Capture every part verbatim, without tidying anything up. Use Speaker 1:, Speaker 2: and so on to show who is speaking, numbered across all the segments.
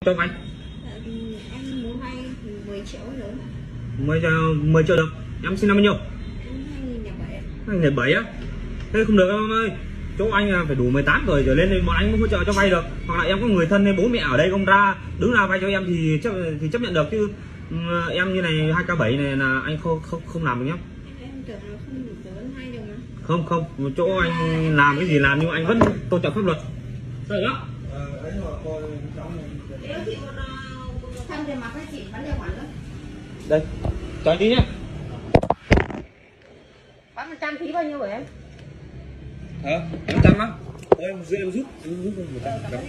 Speaker 1: cho vay?
Speaker 2: Em muốn vay mười triệu rồi.
Speaker 1: mười, mười triệu được. Em xin năm bao nhiêu?
Speaker 2: hai nghìn lẻ bảy.
Speaker 1: hai nghìn lẻ bảy á? Thế không được em ơi. Chỗ anh là phải đủ mười tám tuổi trở lên thì bọn anh mới hỗ trợ cho vay được. Hoặc là em có người thân hay bố mẹ ở đây không ra đứng ra vay cho em thì chấp thì chấp nhận được, chứ em như này hai k bảy này là anh không không không làm được nhá.
Speaker 2: Em tưởng là không đủ lớn hai đồng mà.
Speaker 1: Không không, chỗ anh làm cái gì làm nhưng anh vẫn tôn trọng pháp luật. Sợ lắm.
Speaker 2: Thăm tiền mặt với chị bán điều khoản nữa.
Speaker 1: Đây, cho anh tí nhé.
Speaker 2: Bán một trăm phí bao nhiêu vậy em?
Speaker 1: Hả? Một trăm á? Ôi, em giúp em giúp giúp một trăm.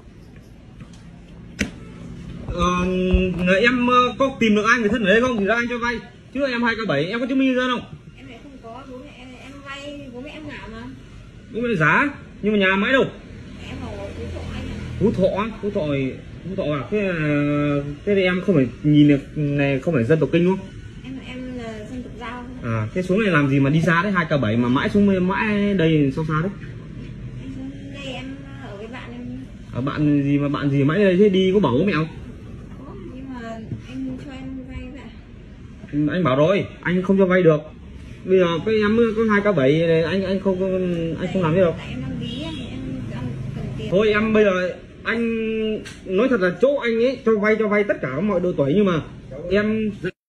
Speaker 1: Ờ, người em có tìm được ai người thân ở đây không thì ra anh cho vay, chứ em hai k bảy em có chứng minh nhân dân không?
Speaker 2: Em lại không có, bố mẹ em, em vay bố mẹ em ngạo mà.
Speaker 1: Bố mẹ giá, nhưng mà nhà máy đâu?
Speaker 2: Em ở Phú Thọ anh ạ.
Speaker 1: Phú Thọ á? Phú Thọ thì Phú Thọ à? Thế là thế thì em không phải nhìn được này, không phải dân tộc Kinh không?
Speaker 2: Em em là dân tộc Dao.
Speaker 1: À, thế xuống này làm gì mà đi xa đấy, hai k bảy mà mãi xuống mãi đây sao xa đấy?
Speaker 2: Em xuống đây em ở với bạn em.
Speaker 1: À, bạn gì mà bạn gì mãi đây, thế đi có bảo bố mẹ không?
Speaker 2: Có, nhưng mà anh cho em vay vậy.
Speaker 1: Anh bảo rồi, anh không cho vay được. Bây giờ cái em có hai k bảy này, anh anh không anh không làm gì đâu.
Speaker 2: Tại em đang bí em đang cần tiền.
Speaker 1: Thôi em bây giờ anh nói thật là chỗ anh ấy cho vay cho vay tất cả mọi độ tuổi, nhưng mà em